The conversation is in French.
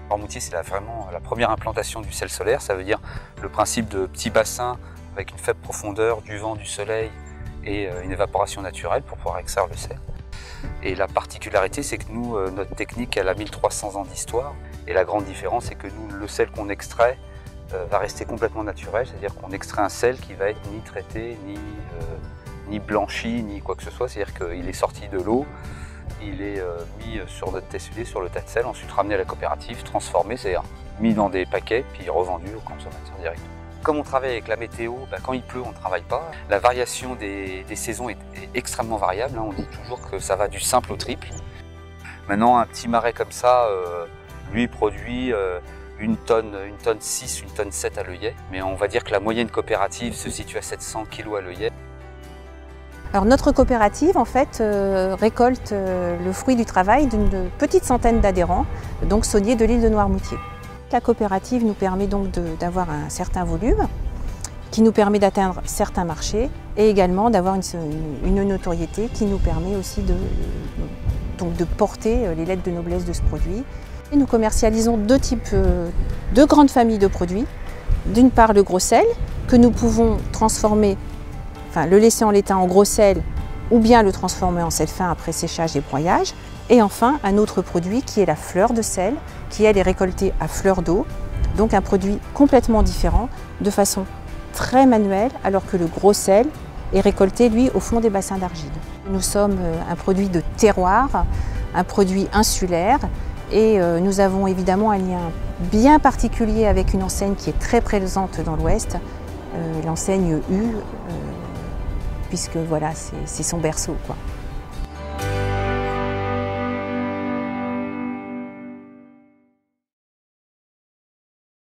Noirmoutier, c'est vraiment la première implantation du sel solaire. Ça veut dire le principe de petits bassins avec une faible profondeur, du vent, du soleil et une évaporation naturelle pour pouvoir extraire le sel. Et la particularité, c'est que nous, notre technique, elle a 1300 ans d'histoire. Et la grande différence, c'est que nous, le sel qu'on extrait va rester complètement naturel. C'est-à-dire qu'on extrait un sel qui va être ni traité, ni blanchi, ni quoi que ce soit. C'est-à-dire qu'il est sorti de l'eau, il est mis sur notre TSUD, sur le tas de sel, ensuite ramené à la coopérative, transformé, c'est-à-dire mis dans des paquets, puis revendu aux consommateurs directs. Comme on travaille avec la météo, quand il pleut, on ne travaille pas. La variation des saisons est extrêmement variable. On dit toujours que ça va du simple au triple. Maintenant, un petit marais comme ça, lui produit une tonne 6, une tonne 7 à l'œillet. Mais on va dire que la moyenne coopérative se situe à 700 kg à l'œillet. Alors notre coopérative en fait récolte le fruit du travail d'une petite centaine d'adhérents, donc sauniers de l'île de Noirmoutier. La coopérative nous permet donc d'avoir un certain volume, qui nous permet d'atteindre certains marchés et également d'avoir une notoriété qui nous permet aussi de porter les lettres de noblesse de ce produit. Et nous commercialisons deux grandes familles de produits. D'une part le gros sel que nous pouvons transformer, le laisser en l'état en gros sel ou bien le transformer en sel fin après séchage et broyage. Et enfin, un autre produit qui est la fleur de sel, qui elle est récoltée à fleur d'eau, donc un produit complètement différent, de façon très manuelle, alors que le gros sel est récolté, lui, au fond des bassins d'argile. Nous sommes un produit de terroir, un produit insulaire, et nous avons évidemment un lien bien particulier avec une enseigne qui est très présente dans l'Ouest, l'enseigne U, puisque voilà, c'est son berceau, quoi.